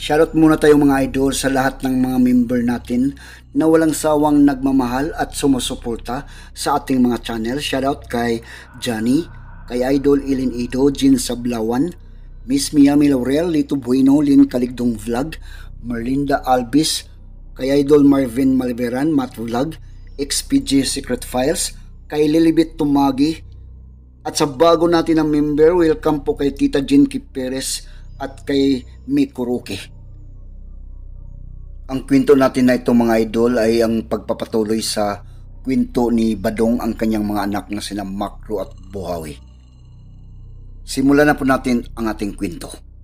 Shoutout muna tayo mga idol sa lahat ng mga member natin na walang sawang nagmamahal at sumusuporta sa ating mga channel. Shoutout kay Johnny, kay Idol Ilin Ido, Jin Sablawan, Miss Miami Laurel, Lito Bueno, Lin Kaligdong Vlog, Merlinda Albis, kay Idol Marvin Malveran, Matt Vlog, XPG Secret Files, kay Lilibet Tumagi, at sa bago natin na member, welcome po kay Tita Jinky Perez at kay Mikuruki. Ang kwento natin na ito mga idol ay ang pagpapatuloy sa kwento ni Badong ang kanyang mga anak na sina Makro at Buhawi. Simulan na po natin ang ating kwento.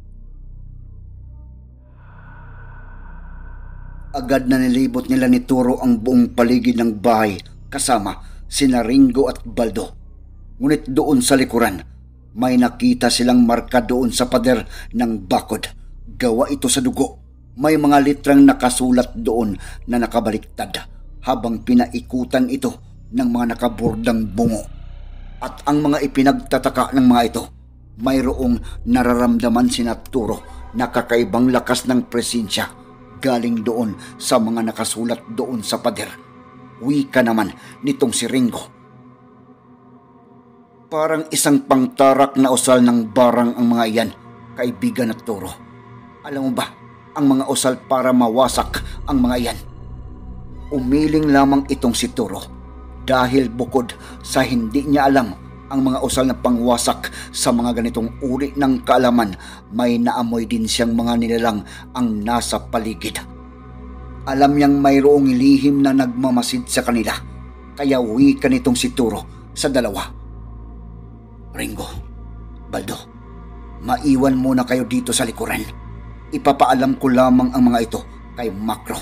Agad na nilibot nila ni Turo ang buong paligid ng bahay kasama sina Ringo at Baldo. Ngunit doon sa likuran, may nakita silang marka doon sa pader ng bakod. Gawa ito sa dugo. May mga litrang nakasulat doon na nakabaliktad habang pinaikutan ito ng mga nakabordang bungo. At ang mga ipinagtataka ng mga ito, mayroong nararamdaman sina Turo na kakaibang lakas ng presensya galing doon sa mga nakasulat doon sa pader. Wika naman nitong si Ringo. Parang isang pangtarak na usal ng barang ang mga iyan, kaibigan at Turo. Alam mo ba, ang mga usal para mawasak ang mga iyan? Umiling lamang itong si Turo dahil bukod sa hindi niya alam ang mga usal na pangwasak sa mga ganitong uri ng kaalaman, may naamoy din siyang mga nilalang ang nasa paligid. Alam niyang mayroong lihim na nagmamasid sa kanila, kaya wika nitong si Turo sa dalawa. Ringo, Baldo, maiwan muna kayo dito sa likuran. Ipapaalam ko lamang ang mga ito kay Makro.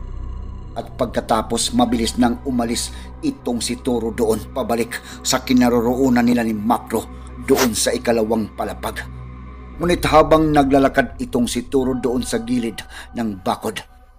At pagkatapos mabilis nang umalis itong si Turo doon pabalik sa kinaroroonan nila ni Makro doon sa ikalawang palapag. Ngunit habang naglalakad itong si Turo doon sa gilid ng bakod,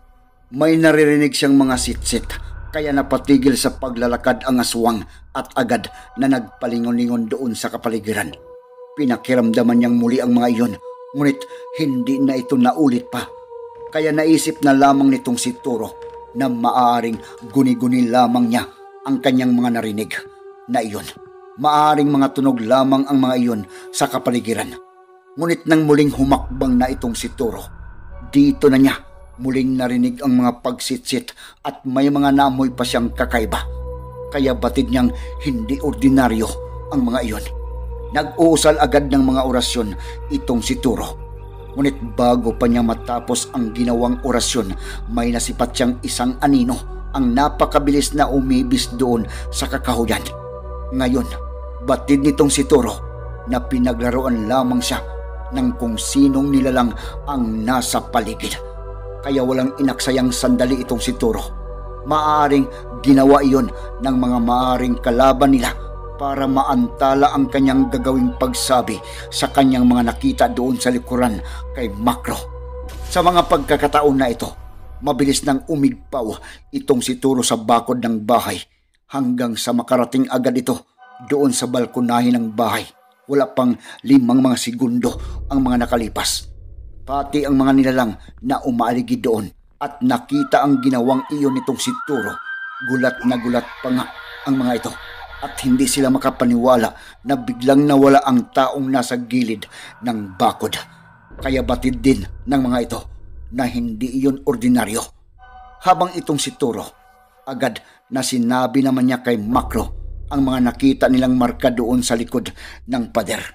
may naririnig siyang mga sitsit. Kaya napatigil sa paglalakad ang aswang at agad na nagpalingon-lingon doon sa kapaligiran. Pinakiramdaman niyang muli ang mga iyon, ngunit hindi na ito naulit pa. Kaya naisip na lamang nitong si Turo na maaaring guni-guni lamang niya ang kanyang mga narinig na iyon. Maaaring mga tunog lamang ang mga iyon sa kapaligiran. Ngunit nang muling humakbang na itong si Turo, dito na niya muling narinig ang mga pagsitsit at may mga naamoy pa siyang kakaiba. Kaya batid niyang hindi ordinaryo ang mga iyon. Nag-uusal agad ng mga orasyon itong si Turo. Ngunit bago pa niya matapos ang ginawang orasyon, may nasipat siyang isang anino ang napakabilis na umibis doon sa kakahuyan. Ngayon, batid nitong si Turo na pinaglaruan lamang siya ng kung sinong nilalang ang nasa paligid. Kaya walang inaksayang sandali itong si Turo. Maaring ginawa iyon ng mga maaring kalaban nila para maantala ang kanyang gagawing pagsabi sa kanyang mga nakita doon sa likuran kay Makro. Sa mga pagkakataon na ito, mabilis nang umigpaw itong si Turo sa bakod ng bahay hanggang sa makarating agad ito doon sa balkonahin ng bahay. Wala pang 5 mga segundo ang mga nakalipas. Pati ang mga nilalang na umaaligid doon at nakita ang ginawang iyon nitong si Turo. Gulat na gulat pa nga ang mga ito at hindi sila makapaniwala na biglang nawala ang taong nasa gilid ng bakod. Kaya batid din ng mga ito na hindi iyon ordinaryo. Habang itong si Turo, agad na sinabi naman niya kay Makro ang mga nakita nilang marka doon sa likod ng pader.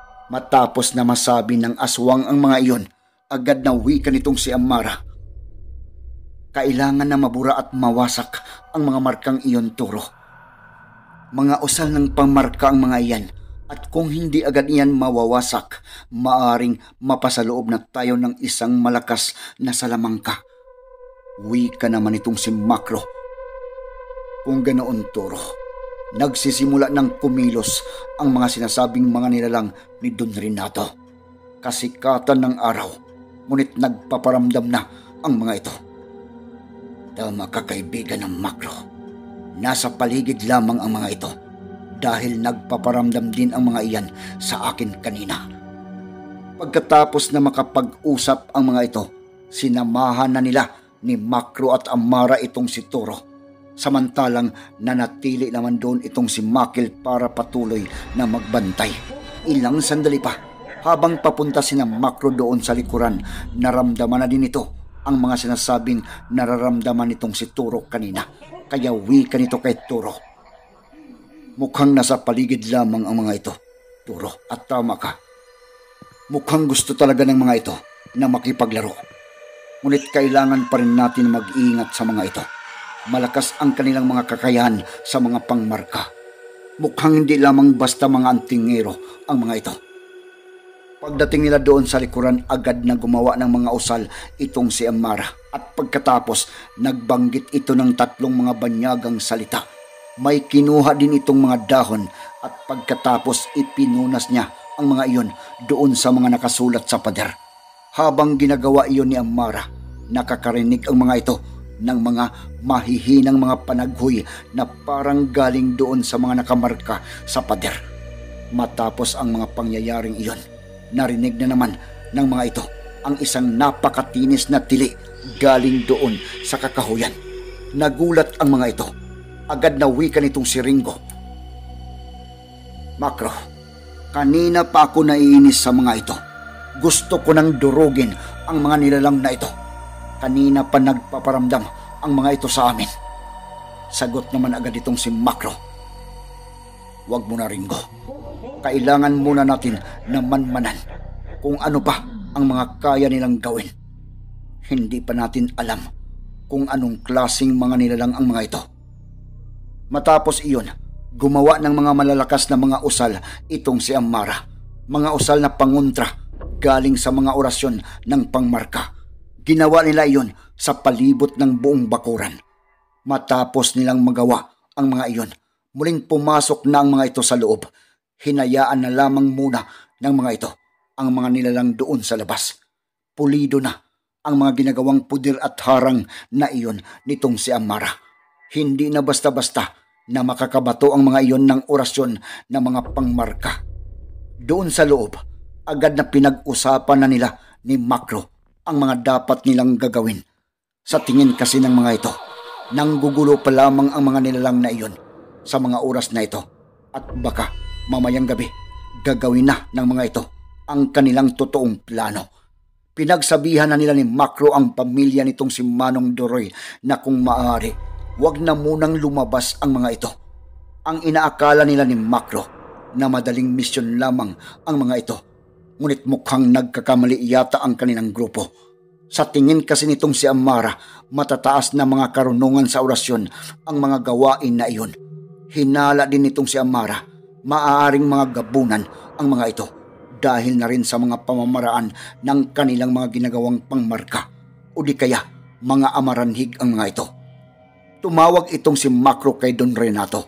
Matapos na masabi ng aswang ang mga iyon, agad na wika nitong si Amara. Kailangan na mabura at mawasak ang mga markang iyon, Turo. Mga usal ng pangmarka ang mga iyan at kung hindi agad iyan mawawasak, maaring mapasaloob na tayo ng isang malakas na salamangka. Wika naman itong si Makro. Kung ganoon, Turo, nagsisimula ng kumilos ang mga sinasabing mga nilalang ni Don Renato. Kasikatan ng araw, ngunit nagpaparamdam na ang mga ito. Tama ka, kaibigan ng Makro. Nasa paligid lamang ang mga ito dahil nagpaparamdam din ang mga iyan sa akin kanina. Pagkatapos na makapag-usap ang mga ito, Sinamahan na nila ni Makro at Amara itong si Turo. Samantalang nanatili naman doon itong si Makil para patuloy na magbantay. Ilang sandali pa, habang papunta sina Makro doon sa likuran, naramdaman na din ito ang mga sinasabing nararamdaman nitong si Turo kanina. Kaya wika nito kay Turo, "Mukhang nasa paligid lamang ang mga ito, Turo, at tama ka. Mukhang gusto talaga ng mga ito na makipaglaro. Ngunit kailangan pa rin natin mag-iingat sa mga ito. Malakas ang kanilang mga kakayahan sa mga pangmarka. Mukhang hindi lamang basta mga antingero ang mga ito." Pagdating nila doon sa likuran, agad na gumawa ng mga usal itong si Amara. At pagkatapos, nagbanggit ito ng 3 mga banyagang salita. May kinuha din itong mga dahon at pagkatapos ipinunas niya ang mga iyon doon sa mga nakasulat sa pader. Habang ginagawa iyon ni Amara, nakakarinig ang mga ito ng mga mahihinang mga panaghoy na parang galing doon sa mga nakamarka sa pader. Matapos ang mga pangyayaring iyon, narinig na naman ng mga ito ang isang napakatinis na tili galing doon sa kakahuyan. Nagulat ang mga ito. Agad na wika nitong si Ringo, "Makro, kanina pa ako naiinis sa mga ito. Gusto ko nang durugin ang mga nilalang na ito. Kanina pa nagpaparamdam ang mga ito sa amin." Sagot naman agad itong si Makro, "Wag mo na, Ringo. Kailangan muna natin na manmanan kung ano pa ang mga kaya nilang gawin. Hindi pa natin alam kung anong klaseng mga nilalang ang mga ito." Matapos iyon, gumawa ng mga malalakas na mga usal itong si Amara. Mga usal na pangontra galing sa mga orasyon ng pangmarka. Ginawa nila iyon sa palibot ng buong bakuran. Matapos nilang magawa ang mga iyon, muling pumasok na ang mga ito sa loob. Hinayaan na lamang muna ng mga ito ang mga nilalang doon sa labas. Pulido na ang mga ginagawang pudir at harang na iyon nitong si Amara. Hindi na basta-basta na makakabato ang mga iyon ng orasyon ng mga pangmarka. Doon sa loob, agad na pinag-usapan na nila ni Makro ang mga dapat nilang gagawin. Sa tingin kasi ng mga ito, nanggugulo pa lamang ang mga nilalang na iyon sa mga oras na ito, at baka mamayang gabi gagawin na ng mga ito ang kanilang totoong plano. Pinagsabihan na nila ni Makro ang pamilya nitong si Manong Doroy na kung maaari, wag na munang lumabas ang mga ito. Ang inaakala nila ni Makro na madaling misyon lamang ang mga ito, ngunit mukhang nagkakamali yata ang kanilang grupo. Sa tingin kasi nitong si Amara, matataas na mga karunungan sa orasyon ang mga gawain na iyon. Hinala din nitong si Amara, maaaring mga gabunan ang mga ito dahil na rin sa mga pamamaraan ng kanilang mga ginagawang pangmarka, o di kaya mga amaranhig ang mga ito. Tumawag itong si Makro kay Don Renato.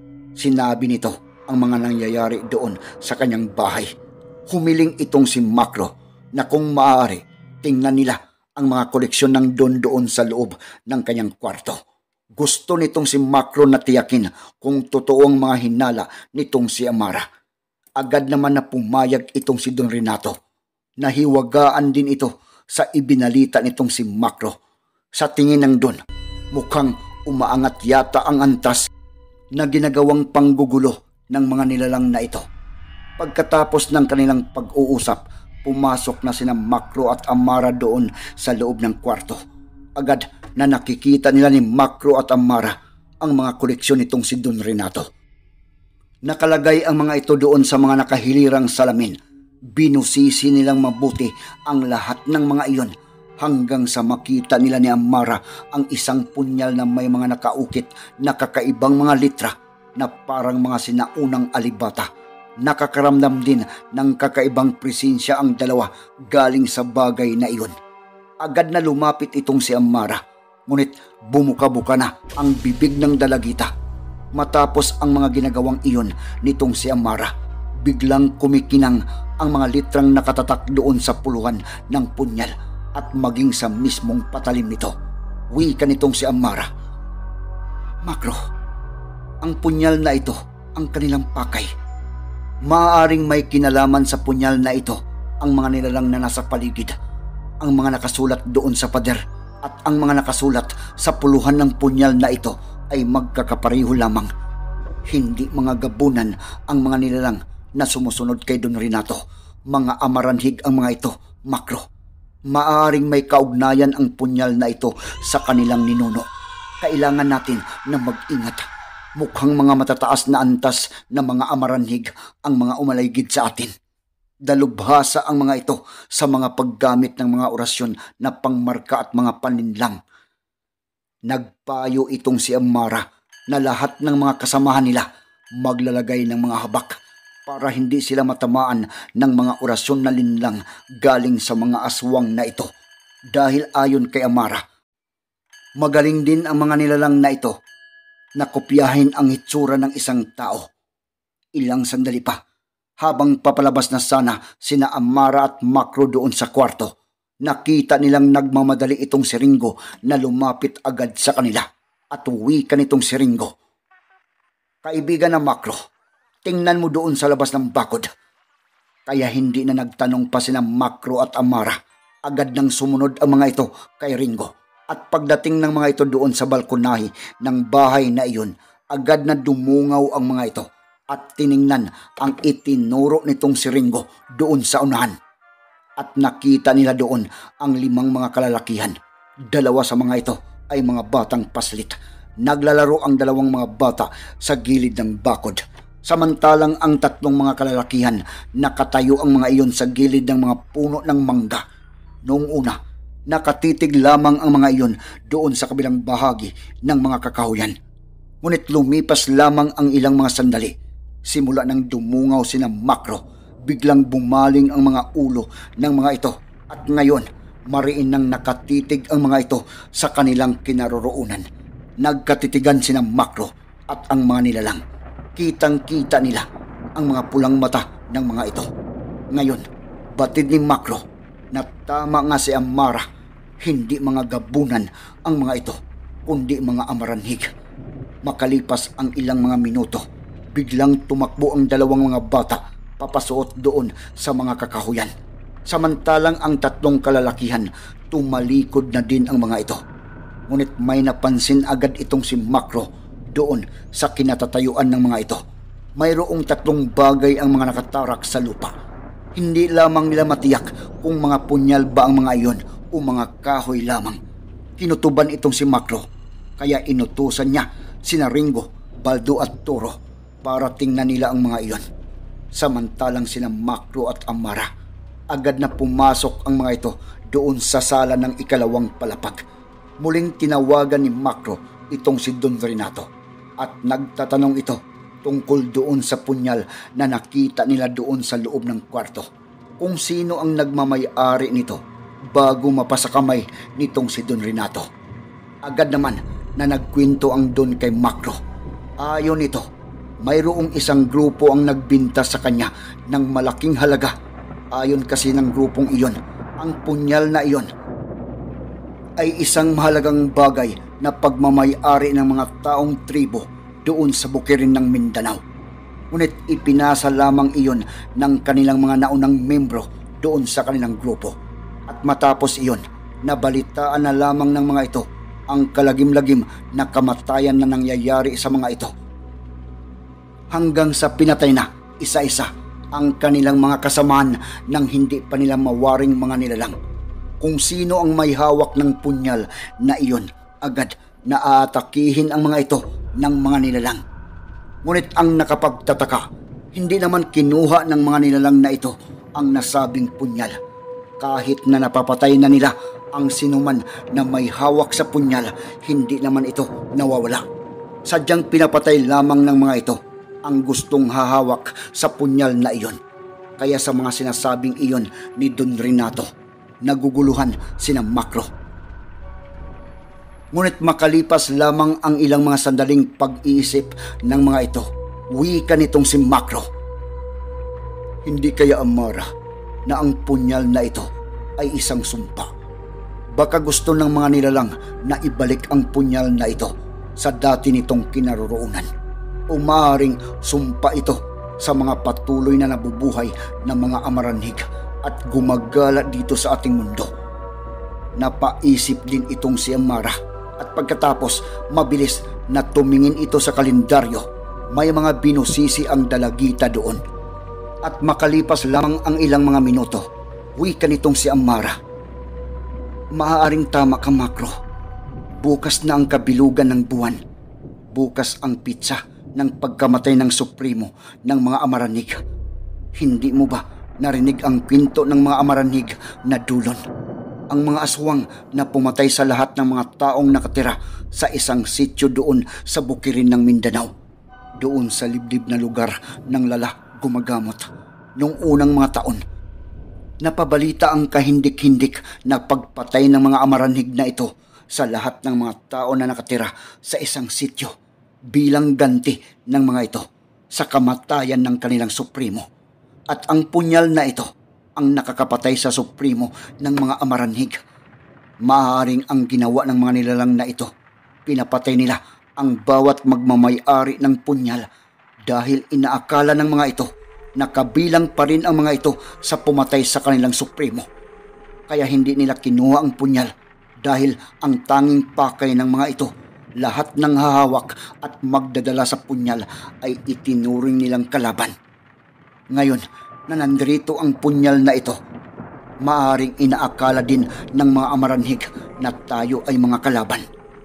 Sinabi nito ang mga nangyayari doon sa kanyang bahay. Humiling itong si Makro na kung maaari, tingnan nila ang mga koleksyon ng Don doon sa loob ng kanyang kwarto. Gusto nitong si Makro na tiyakin kung totoo ang mga hinala nitong si Amara. Agad naman na pumayag itong si Don Renato. Nahiwagaan din ito sa ibinalita nitong si Makro. Sa tingin ng Don, mukhang umaangat yata ang antas na ginagawang panggugulo ng mga nilalang na ito. Pagkatapos ng kanilang pag-uusap, pumasok na sina Makro at Amara doon sa loob ng kwarto. Agad na nakikita nila ni Makro at Amara ang mga koleksyon nitong si Don Renato. Nakalagay ang mga ito doon sa mga nakahilirang salamin. Binusisi nilang mabuti ang lahat ng mga iyon hanggang sa makita nila ni Amara ang isang punyal na may mga nakaukit na kakaibang mga litra na parang mga sinaunang alibata. Nakakaramdam din ng kakaibang presensya ang dalawa galing sa bagay na iyon. Agad na lumapit itong si Amara, ngunit bumuka-buka na ang bibig ng dalagita. Matapos ang mga ginagawang iyon nitong si Amara, biglang kumikinang ang mga litrang nakatatak doon sa puluhan ng punyal at maging sa mismong patalim nito. Wika nitong si Amara, "Makro, ang punyal na ito ang kanilang pakay. Maaaring may kinalaman sa punyal na ito ang mga nilalang na nasa paligid. ang mga nakasulat doon sa pader at ang mga nakasulat sa puluhan ng punyal na ito ay magkakapareho lamang. Hindi mga gabunan ang mga nilalang na sumusunod kay Don Renato. Mga amaranhig ang mga ito, Makro. Maaring may kaugnayan ang punyal na ito sa kanilang ninuno. Kailangan natin na mag-ingat. Mukhang mga matataas na antas na mga amaranhig ang mga umaligid sa atin. Dalubhasa ang mga ito sa mga paggamit ng mga orasyon na pangmarka at mga paninlang. Nagpayo itong si Amara na lahat ng mga kasamahan nila maglalagay ng mga habak para hindi sila matamaan ng mga orasyon na linlang galing sa mga aswang na ito. Dahil ayon kay Amara, magaling din ang mga nilalang na ito na kopyahin ang hitsura ng isang tao. Ilang sandali pa, habang papalabas na sana sina Amara at Makro doon sa kwarto, nakita nilang nagmamadali itong si Ringo na lumapit agad sa kanila at wika nitong si Ringo. Kaibigan na Makro, tingnan mo doon sa labas ng bakod. Kaya hindi na nagtanong pa sina Makro at Amara. Agad nang sumunod ang mga ito kay Ringo. At pagdating ng mga ito doon sa balkonahe ng bahay na iyon, agad na dumungaw ang mga ito at tiningnan ang itinuro nitong si Ringo doon sa unahan. At nakita nila doon ang 5 mga kalalakihan. 2 sa mga ito ay mga batang paslit. Naglalaro ang 2 mga bata sa gilid ng bakod. Samantalang ang 3 mga kalalakihan nakatayo ang mga iyon sa gilid ng mga puno ng mangga. Noong una, nakatitig lamang ang mga iyon doon sa kabilang bahagi ng mga kakahuyan. Ngunit lumipas lamang ang ilang mga sandali. Simula nang dumungaw sina Makro, biglang bumaling ang mga ulo ng mga ito at ngayon mariin nang nakatitig ang mga ito sa kanilang kinaroroonan. Nagkatitigan sina Makro at ang mga nilalang. Kitang-kita nila ang mga pulang mata ng mga ito. Ngayon, batid ni Makro na tama nga si Amara, hindi mga gabunan ang mga ito, kundi mga amaranhig. Makalipas ang ilang mga minuto, biglang tumakbo ang 2 mga bata papasuot doon sa mga kakahuyan. Samantalang ang 3 kalalakihan, tumalikod na din ang mga ito. Ngunit may napansin agad itong si Makro doon sa kinatatayuan ng mga ito. Mayroong 3 bagay ang mga nakatarak sa lupa. Hindi lamang nila matiyak kung mga punyal ba ang mga iyon o mga kahoy lamang. Kinutuban itong si Makro, kaya inutusan niya sina Ringo, Baldo at Toro para tingnan nila ang mga iyon. Samantalang sina Makro at Amara, agad na pumasok ang mga ito doon sa sala ng 2 palapag. Muling tinawagan ni Makro itong si Don Renato at nagtatanong ito tungkol doon sa punyal na nakita nila doon sa loob ng kwarto. Kung sino ang nagmamay-ari nito bago mapasa kamay nitong si Don Renato. Agad naman na nagkwento ang Don kay Makro. Ayon nito, mayroong isang grupo ang nagbinta sa kanya ng malaking halaga. Ayon kasi ng grupong iyon, ang punyal na iyon ay isang mahalagang bagay na pagmamay-ari ng mga taong tribo doon sa bukirin ng Mindanao. Ngunit ipinasa lamang iyon ng kanilang mga naunang membro doon sa kanilang grupo. At matapos iyon, nabalitaan na lamang ng mga ito ang kalagim-lagim na kamatayan na nangyayari sa mga ito. Hanggang sa pinatay na isa-isa ang kanilang mga kasamaan nang hindi pa nila mawaring mga nilalang. Kung sino ang may hawak ng punyal na iyon, agad na aatakihin ang mga ito ng mga nilalang. Ngunit ang nakapagtataka, hindi naman kinuha ng mga nilalang na ito ang nasabing punyal. Kahit na napapatay na nila ang sinuman na may hawak sa punyal, hindi naman ito nawawala. Sadyang pinapatay lamang ng mga ito ang gustong hahawak sa punyal na iyon. Kaya sa mga sinasabing iyon ni Don Renato, naguguluhan sina Makro. Ngunit makalipas lamang ang ilang mga sandaling pag-iisip ng mga ito, wika nitong si Makro. Hindi kaya, Amara, na ang punyal na ito ay isang sumpa? Baka gusto ng mga nilalang na ibalik ang punyal na ito sa dati nitong kinaroroonan. O maaaring sumpa ito sa mga patuloy na nabubuhay na mga amaranhig at gumagala dito sa ating mundo. Napaisip din itong si Amara at pagkatapos mabilis na tumingin ito sa kalendaryo. May mga binusisi ang dalagita doon. At makalipas lamang ang ilang mga minuto, wika nitong si Amara. Maaaring tama ka, Makro. Bukas na ang kabilugan ng buwan. Bukas ang pitsa ng pagkamatay ng Supremo ng mga Amaranig. Hindi mo ba narinig ang kwento ng mga Amaranig na dulon? Ang mga aswang na pumatay sa lahat ng mga taong nakatira sa isang sityo doon sa bukirin ng Mindanao. Doon sa liblib na lugar ng Lala gumagamot noong unang mga taon. Napabalita ang kahindik-hindik na pagpatay ng mga Amaranig na ito sa lahat ng mga tao na nakatira sa isang sityo bilang ganti ng mga ito sa kamatayan ng kanilang Supremo. At ang punyal na ito ang nakakapatay sa Supremo ng mga Amaranig. Maaaring ang ginawa ng mga nilalang na ito, pinapatay nila ang bawat magmamay-ari ng punyal dahil inaakala ng mga ito na kabilang pa rin ang mga ito sa pumatay sa kanilang Supremo. Kaya hindi nila kinuha ang punyal dahil ang tanging pakay ng mga ito, lahat ng hahawak at magdadala sa punyal ay itinuring nilang kalaban. Ngayon na nandito ang punyal na ito, maaring inaakala din ng mga Amaranig na tayo ay mga kalaban.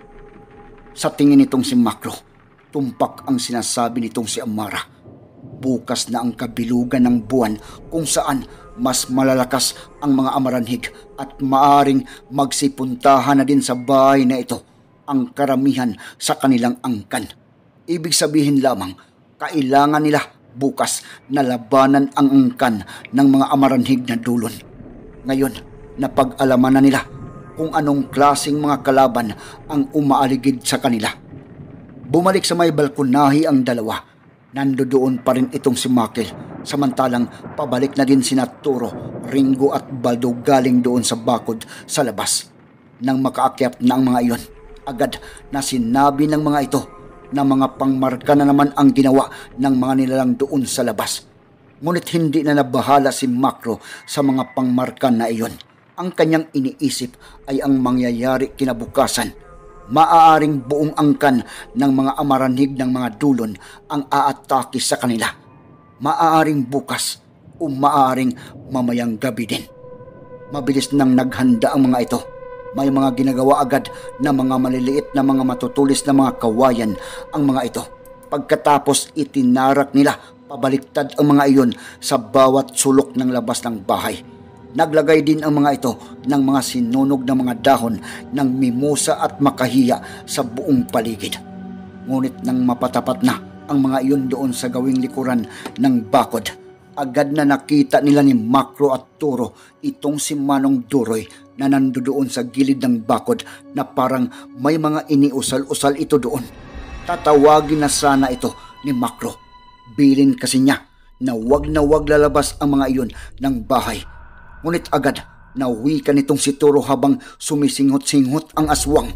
Sa tingin nitong si Makro, tumpak ang sinasabi nitong si Amara. Bukas na ang kabilugan ng buwan kung saan mas malalakas ang mga Amaranig at maaring magsipuntahan na din sa bahay na ito ang karamihan sa kanilang angkan. Ibig sabihin lamang, kailangan nila bukas na labanan ang angkan ng mga Amaranig na dulon. Ngayon, napag-alaman na nila kung anong klaseng mga kalaban ang umaaligid sa kanila. Bumalik sa may balkonahi ang dalawa. Nandoon pa rin itong si Makil, samantalang pabalik na din sina Turo, Ringo at Baldo galing doon sa bakod sa labas. Nang makaakyat na ang mga iyon, agad na sinabi ng mga ito na mga pangmarka na naman ang ginawa ng mga nilalang doon sa labas. Ngunit hindi na nabahala si Makro sa mga pangmarka na iyon. Ang kanyang iniisip ay ang mangyayari kinabukasan. Maaaring buong angkan ng mga Amaranig ng mga dulon ang aatake sa kanila. Maaaring bukas o maaaring mamayang gabi din. Mabilis nang naghanda ang mga ito. May mga ginagawa agad na mga maliliit na mga matutulis na mga kawayan ang mga ito. Pagkatapos itinarak nila pabaliktad ang mga iyon sa bawat sulok ng labas ng bahay. Naglagay din ang mga ito ng mga sinunog na mga dahon ng mimosa at makahiya sa buong paligid. Ngunit nang mapatapat na ang mga iyon doon sa gawing likuran ng bakod, agad na nakita nila ni Makro at Turo itong si Manong Duroy na nandoon sa gilid ng bakod na parang may mga iniusal-usal ito doon. Tatawagin na sana ito ni Makro. Bilin kasi niya na wag lalabas ang mga iyon ng bahay. Ngunit agad na wika nitong si Turo habang sumisinghot-singhot ang aswang.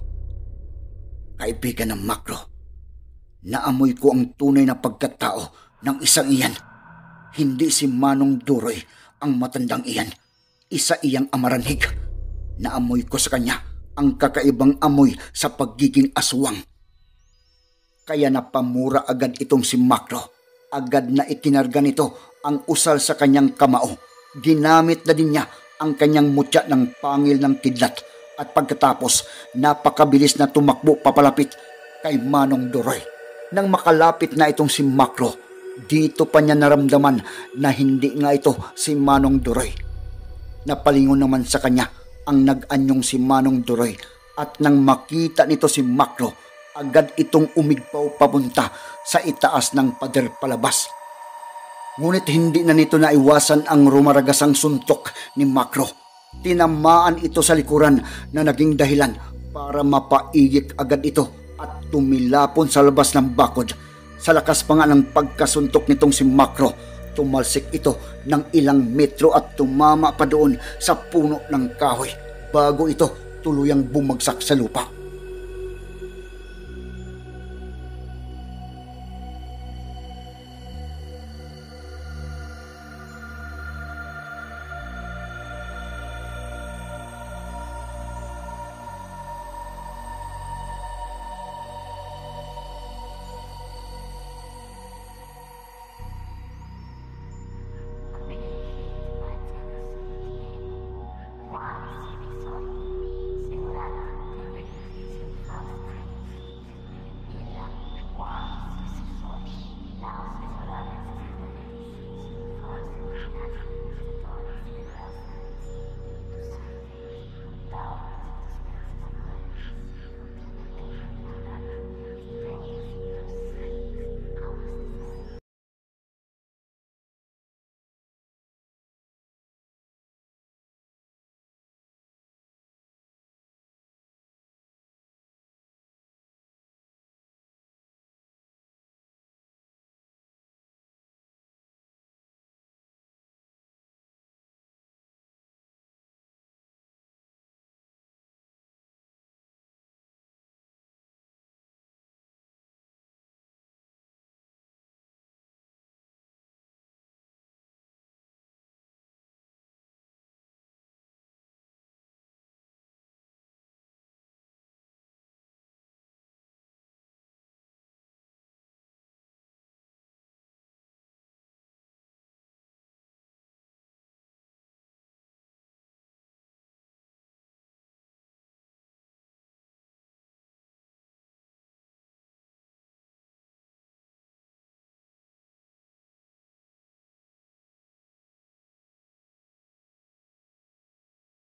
Kaibigan ng Makro, naamoy ko ang tunay na pagkatao ng isang iyan. Hindi si Manong Duroy ang matandang iyan. Isa iyang Amaranig. Naamoy ko sa kanya ang kakaibang amoy sa pagiging aswang. Kaya napamura agad itong si Makro. Agad na ikinarga nito ang usal sa kanyang kamao. Ginamit na din niya ang kanyang mutya ng pangil ng kidlat. At pagkatapos, napakabilis na tumakbo papalapit kay Manong Duroy. Nang makalapit na itong si Makro, dito pa niya naramdaman na hindi nga ito si Manong Duroy. Napalingon naman sa kanya ang nag-anyong si Manong Duroy at nang makita nito si Makro, agad itong umigpaw papunta sa itaas ng pader palabas. Ngunit hindi na nito naiwasan ang rumaragasang suntok ni Makro. Tinamaan ito sa likuran na naging dahilan para mapaigik agad ito at tumilapon sa labas ng bakod. Sa lakas pa nga ng pagkasuntok nitong si Makro, tumalsik ito ng ilang metro at tumama pa doon sa puno ng kahoy bago ito tuluyang bumagsak sa lupa.